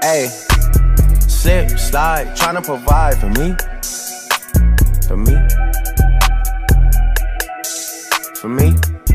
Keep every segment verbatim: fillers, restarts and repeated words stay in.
Hey, slip, slide, tryna provide for me. For me. For me.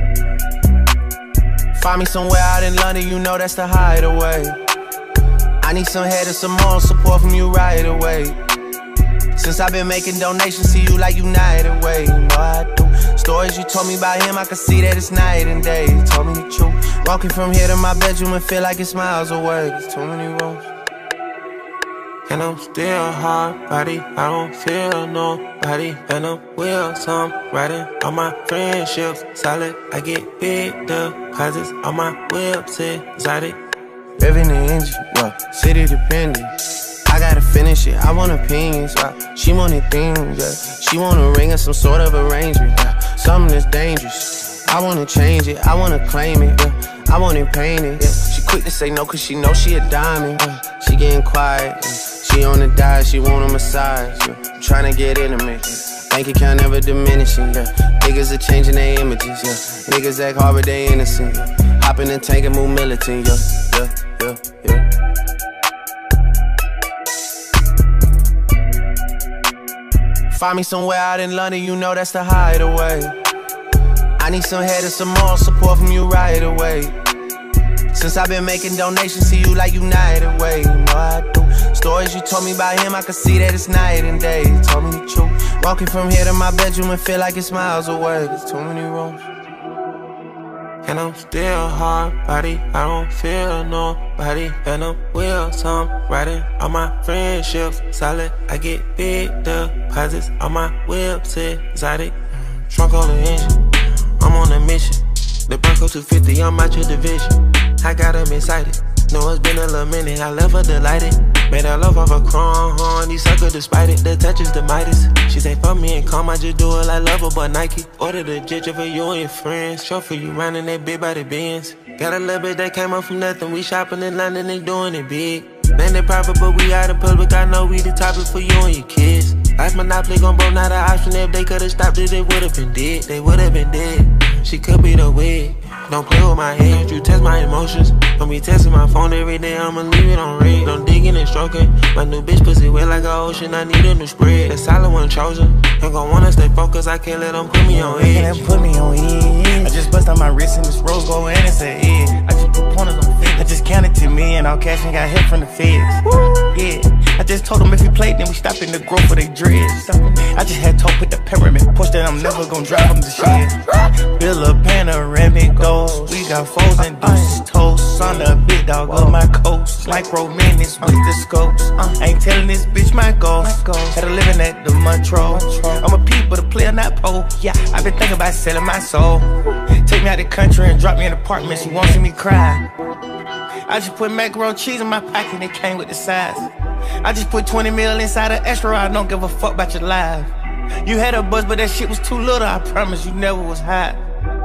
Find me somewhere out in London, you know that's the hideaway. I need some head and some moral support from you right away. Since I've been making donations to you like United Way, you know I do. Stories you told me about him, I can see that it's night and day. You told me the truth. Walking from here to my bedroom and feel like it's miles away. There's too many roads. And I'm still hard body, I don't feel nobody. And I'm wheels, I'm riding on my friendships. Solid, I get big deposits on my whips, exotic. Revving the engine, yeah, city dependent. I gotta finish it, I want opinions, yeah. She wanted things, yeah. She want a ring or some sort of arrangement, yeah. Something that's dangerous. I wanna change it, I wanna claim it, yeah. I want it painted, yeah. She quick to say no cause she know she a diamond, yeah. She getting quiet, yeah. She on the diet, she want a massage, yeah. I'm tryna get intimate, yeah. Bank account never diminishing, yeah. Niggas are changing their images, yeah. Niggas act hard but they innocent, yeah. Hop in the tank and move militant, yeah, yeah, yeah, yeah. Find me somewhere out in London, you know that's the hideaway. I need some head and some moral support from you right away. Since I've been making donations to you like United Way, you know I do. Stories you told me about him, I can see that it's night and day. You told me the truth. Walking from here to my bedroom and feel like it's miles away. There's too many roads. And I'm still hard body, I don't feel nobody. And I'm wheels, I'm riding on my friendships. Solid, I get big deposits on my whips, exotic. Trunk on the engine, I'm on a mission. The Bronco two fifty, I'm out your division. I got them excited, know it's been a little minute. I left her delighted, made her love off a chrome. These suckers despite it, the touch is the Midas. She say fuck me and calm, I just do it like Lover but Nike. Order the jet for you and your friends. Show for you rounding that big body Benz. Got a little bit that came up from nothing. We shopping in London and doing it big. Name it private but we out in public. I know we the topic for you and your kids. Life Monopoly gon' broke, not an option. If they could've stopped it, they would've been dead. They would've been dead. She could be the wig. Don't play with my head, you test my emotions. Don't be testing my phone every day, I'ma leave it on red. Don't digging and stroking. My new bitch pussy wet like an ocean, I need a new spread. The solid one chosen. Ain't gon' wanna stay focused, I can't let them put me on edge. Can't put me on edge. I just bust on my wrist and this rose gold and it's an edge. I just put pointers on feds. I just counted to me and all cash and got hit from the feds. Woo. Yeah, I just told them if we played then we stop in the growth for they dreads. I just had to put the pyramid push that I'm never gon' drive them to shit. Bill a panoramic ghost. We got foes and deuces toast. On the big dog of my coast. Like romantics with the scopes. I ain't telling this bitch my ghost. Had a living at the Montreux. I'm a peep but a player not pole. Yeah, I been thinking about selling my soul. Take me out the country and drop me in an apartment. She won't see me cry. I just put macaroni cheese in my pocket and it came with the size. I just put twenty mil inside an extra. I don't give a fuck about your life. You had a buzz but that shit was too little. I promise you never was hot.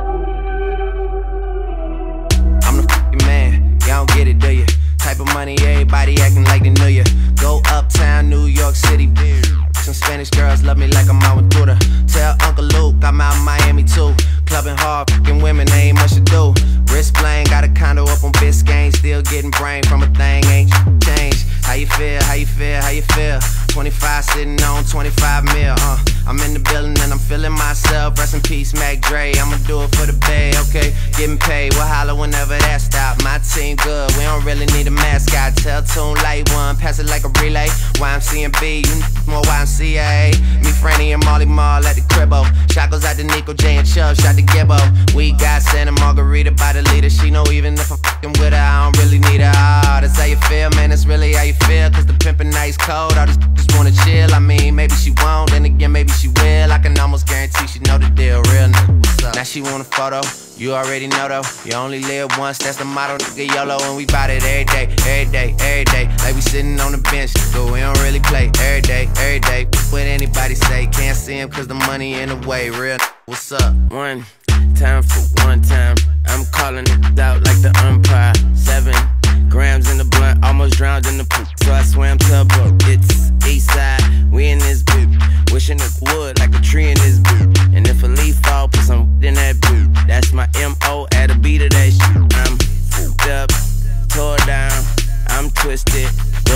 I'm the f***ing man, y'all don't get it, do ya? Type of money, everybody acting like they knew ya. Go uptown, New York City, bitch. Some Spanish girls love me like I'm out with Buddha. Tell Uncle Luke I'm out in Miami too. Clubbing hard, f***ing women, they ain't much to do. Wrist playing, got a condo up on Biscayne. Still getting brain from a thing, ain't changed. How you feel, how you feel, how you feel? twenty-five sitting on twenty-five mil, uh I'm in the building and I'm feeling myself. Rest in peace, Mac Dre, I'ma do it for the bay, okay? Getting paid, we'll holler whenever that stop. My team good, we don't really need a mascot. Tell Tune Light One, pass it like a relay. Y M C A B, you more Y M C A. Me, Franny, and Molly Mall at the cribbo. Shot goes out to Nico J and Chubb, shot to Gibbo. We got Santa Margarita by the leader. She know even if I'm f***ing with her, I don't really need her. Oh, that's how you feel, man, that's really how you feel. Cause the pimpin' nice cold, all these just wanna chill. I mean, maybe she won't, then again, maybe she will. I can almost guarantee she know the deal, real nigga, what's up? Now she want a photo, you already know though. You only live once, that's the motto, nigga, YOLO. And we bout it every day, every day, every day. Like we sitting on the bench, nigga, we don't really play. Every day, every day, what anybody say. Can't see him cause the money in the way, real nigga, what's up? One time for one time, I'm calling it out like the umpire. Seven grams in the blunt, almost drowned in the poop, so I swam to a boat. It's east side, we in this boot. Wishing it would like a tree in this boot. And if a leaf fall, put some in that boot. That's my M O at a beat of that shit. I'm fucked up, tore down, I'm twisted.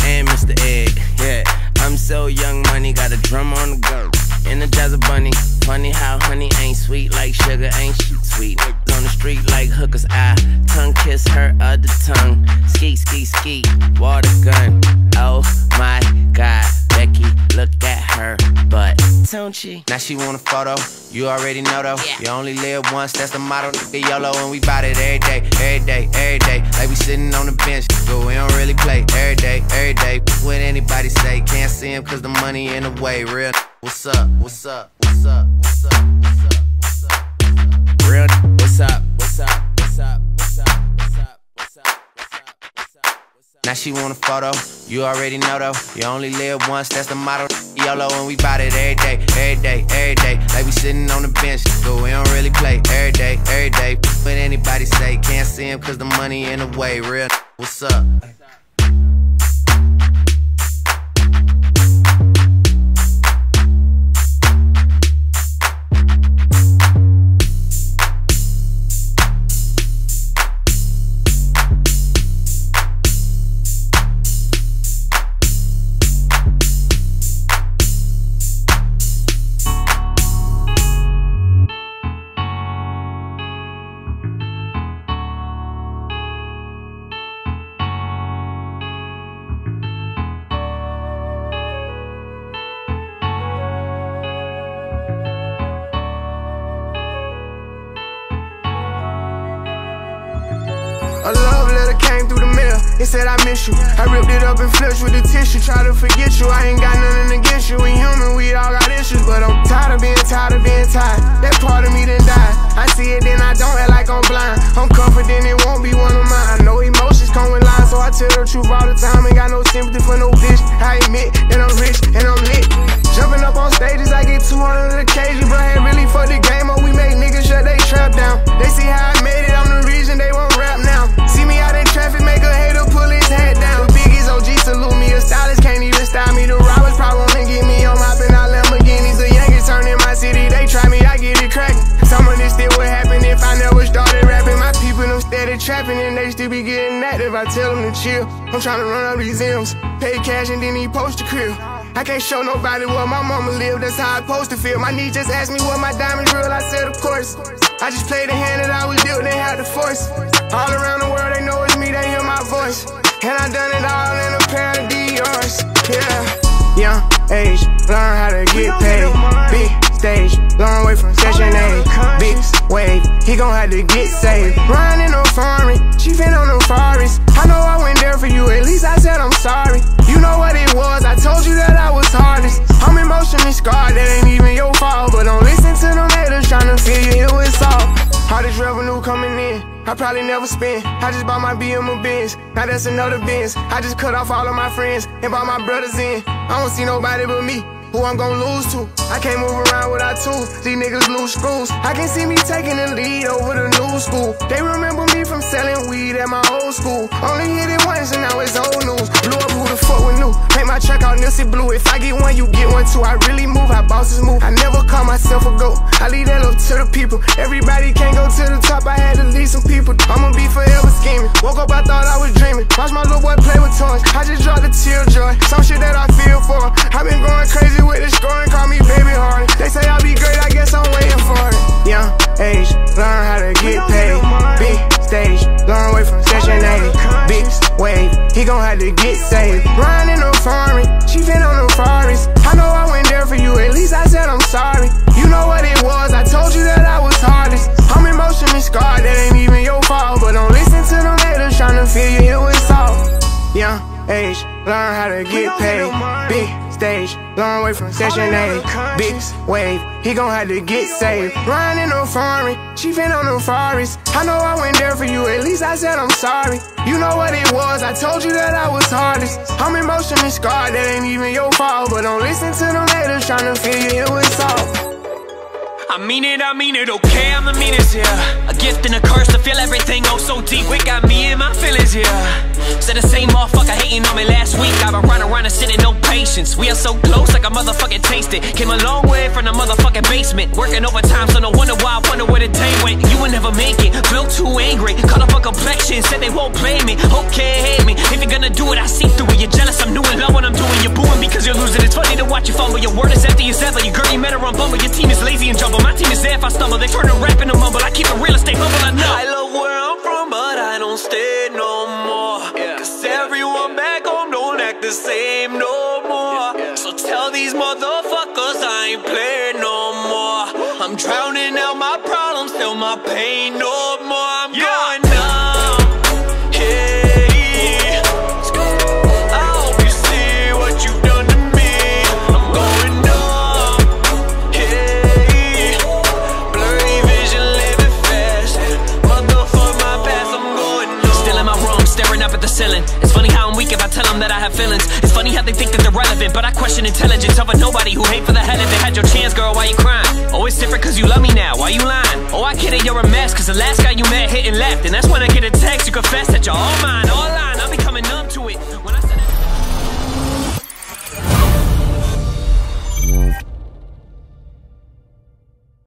and Mister Egg. Yeah, I'm so young money, got a drum on the go. Energizer bunny, funny how honey ain't sweet like sugar, ain't she sweet? On the street like hookers, I tongue kiss her other tongue. Ski, ski, ski, water gun. Oh my God, Becky, look at her butt, don't she? Now she want a photo, you already know though. Yeah. You only live once, that's the motto. The YOLO, and we bout it every day, every day, every day. Like we sitting on the bench, but we don't really play. Every day, every day. What anybody say, can't see him cause the money in the way. Real, what's up, what's up, what's up, what's up, what's up, what's up, what's up? Real, what's up, what's up, what's up, what's up, what's up, what's up, what's up, what's up? Now she want a photo, you already know though. You only live once, that's the motto. YOLO, and we bout it every day, every day, every day. Like we sitting on the bench, but we don't really play. Every day, every day. What anybody say, can't see him cause the money in the way. Real, what's up? A love letter came through the mail, it said I miss you. I ripped it up and flushed with the tissue, try to forget you. I ain't got nothing against you, we human, we all got issues. But I'm tired of being tired of being tired. That part of me done died. I see it then I don't act like I'm blind. I'm confident it won't be one of mine. I know emotions come with lies, so I tell the truth all the time. Ain't got no sympathy for no bitch. I admit that I'm rich and I'm lit. Jumping up on stages, I get two hundred occasions. But had really fucked the game up, we make niggas shut they trap down. They see how I made it, I'm the reason they won't rap now. See me out in traffic, make a hater pull his head down. The biggest O G salute me, a stylist can't even style me. The robbers probably wanna get me on mopping out Lamborghinis. The youngest turn in my city, they try me, I get it cracking. Some of this still would happen if I never started rapping. My people them steady trapping and they still be getting active. I tell them to chill, I'm trying to run up these M's. Pay cash and then he post the crib. I can't show nobody where my mama lived, that's how I supposed to feel. My niece just asked me what my diamonds real, I said of course. I just played the hand that I was dealt, they had the force. All around the world they know it's me, they hear my voice. And I done it all in a pair of Dior's, yeah. Young age, learn how to get paid. Big stage, long way from session A. Big wave, he gon' have to get saved. Riding in no foreign, chiefin' on the forest. I know I went there for you, at least I said I'm sorry. You know what it was, I told you that I was hardest. I'm emotionally scarred, that ain't even your fault. But don't listen to them haters tryna feel you, it was all. All this revenue coming in, I probably never spend. I just bought my B M a Benz, now that's another Benz. I just cut off all of my friends and brought my brothers in. I don't see nobody but me, who I'm gon' lose to. I can't move around without tools, these niggas lose screws. I can see me taking the lead over the new school. They remember me from selling weed at my old school. Only hit it once and now it's old news. Blew up, who the fuck would knew? Make my track out Nipsey Blue. If I get one, you get one too. I really move how bosses move. I never call myself a goat, I leave that up to the people. Everybody can't go to the top, I had to leave some people. I'ma be forever scheming. Woke up, I thought I was dreaming. Watch my little boy play with toys, I just dropped a tear joy. Some shit that I feel for. I've been going crazy with the scoring, call me baby Hardy. They say I'll be great, I guess I'm waiting for it. Young age, learn how to get paid. Big stage, long way from session A. Big wave, he gon' have to get saved. Riding in no foreign, chiefin' on the forest. I know I went there for you, at least I said I'm sorry. You know what it was, I told you that I was hardest. I'm emotionally scarred, that ain't even your fault. But don't listen to them haters tryna feel you, it was all. Young age, learn how to get paid. Big stage, long way from session A. Big wave, he gon' have to get saved. Riding in no foreign, chiefin' on the forest. I know I went there for you, at least I said I'm sorry. You know what it was, I told you that I was hardest. I'm emotionally scarred, that ain't even your fault. But don't listen to them haters tryna feel you, it was all. I mean it, I mean it, okay, I'm the meanest here. A gift and a curse to feel everything oh so deep. It got me in my feelings here. Said the same motherfucker hating on me last week. I've been running around and sitting no patience. patience. We are so close, like I motherfucking taste it. Came a long way from the motherfucking basement. Working overtime, so no wonder why I wonder where the day went. You would never make it, feel too angry. Caught up on complexion, said they won't play me. Okay, hate me, if you're gonna do it, I see through it. You're jealous, I'm new and low when I'm doing. You're booing because you're losing. It's funny to watch you fumble. Your word is empty as ever. Your girl, you met her on Bumble. Your team is lazy and jumble. My team is there if I stumble. They turn to rap and a mumble. I keep it real estate humble, I know. I love where I'm from, but I don't stay no more. Yeah. Cause everyone back home don't act the same no more. Yeah. So tell these motherfuckers I ain't playing no more. I'm drowning out my problems, feel my pain no more. I'm yeah. going numb. Hey, I hope you see what you've done to me. I'm going numb. Hey, blurry vision, living fast. Motherfuck my past, I'm going numb. Still in my room, staring up at the ceiling. It's funny how I'm weak if I tell them that I have feelings. It's funny how they think that they're relevant, but I question intelligence of a nobody who hate for the head of it. Had your chance, girl, why you crying? Oh, it's different cause you love me now, why you lying? Oh, I get it, you're a mess, cause the last guy you met hit and left. And that's when I get a text, you confess that you're all mine, all